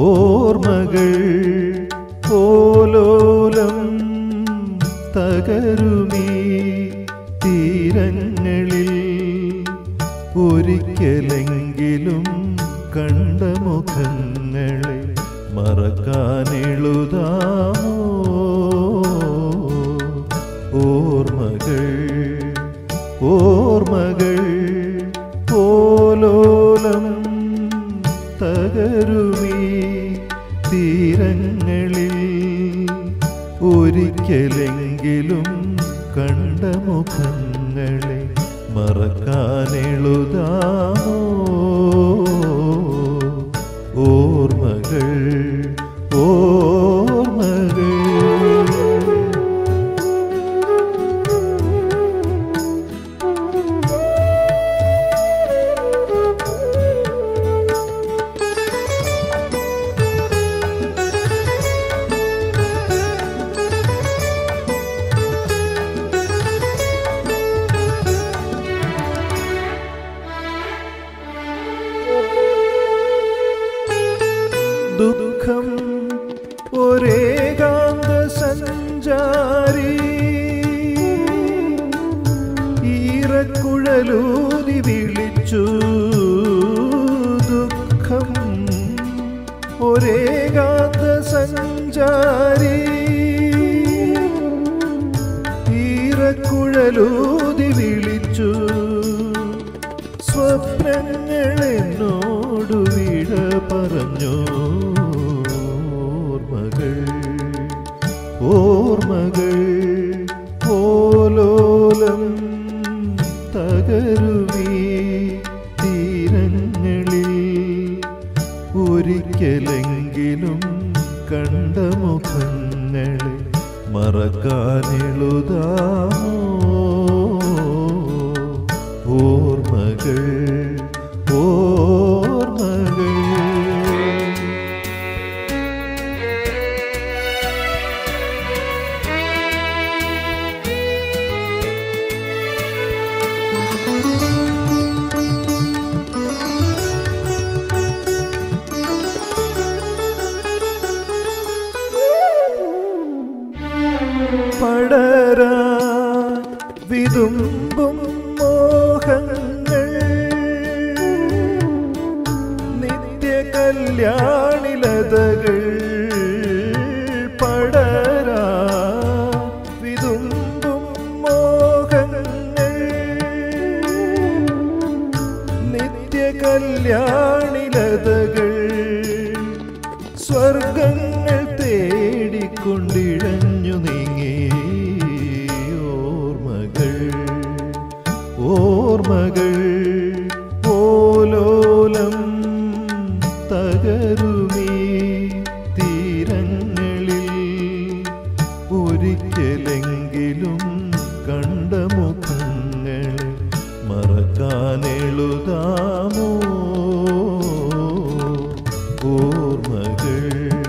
ഓർമ്മകൾ ഓലോലം തകരുമീ തീരങ്ങളിൽ ഒരിക്കലെങ്കിലും കണ്ട മുഖങ്ങളെ മറക്കാനെഴുതാമോ? ഓർമ്മകൾ ഓർമ്മകൾ ഓലോലം തകരുമീ തീരങ്ങളിൽ ഒരിക്കലെങ്കിലും കണ്ട മുഖങ്ങളെ മറക്കാനെഴുതാമോ? ഓർമ്മകൾ ഓർമ്മകൾ ദുഃഖം ഒരേകാന്ത സഞ്ചാരി ഈറക്കുഴലൂതി വിളിച്ചു. ദുഃഖം ഒരേകാന്ത സഞ്ചാരി ഈറക്കുഴലൂതി വിളിച്ചു. സ്വപ്നങ്ങളെന്നോടു വിട പറഞ്ഞു. ഓർമ്മകൾ ഓലോലം തകരുമീ തീരങ്ങളിൽ ഒരിക്കലെങ്കിലും കണ്ട മുഖങ്ങളെ മറക്കാനെഴുതാമോ? ഓർമ്മകൾ ഓർമ്മകൾ പടരാ വിതുമ്പും മോഹങ്ങൾ നിത്യ കല്യാണിലതകൾ. പടരാ വിതുമ്പും മോഹങ്ങൾ നിത്യ കല്യാണിലതകൾ. സ്വർഗങ്ങൾ തേടിക്കൊണ്ടിഴഞ്ഞു നീങ്ങി. ഓർമ്മകൾ ഓലോലം തകരുമീ തീരങ്ങളിൽ ഒരിക്കലെങ്കിലും കണ്ട മുഖങ്ങളെ മറക്കാനെഴുതാമോ? ഓർമ്മകൾ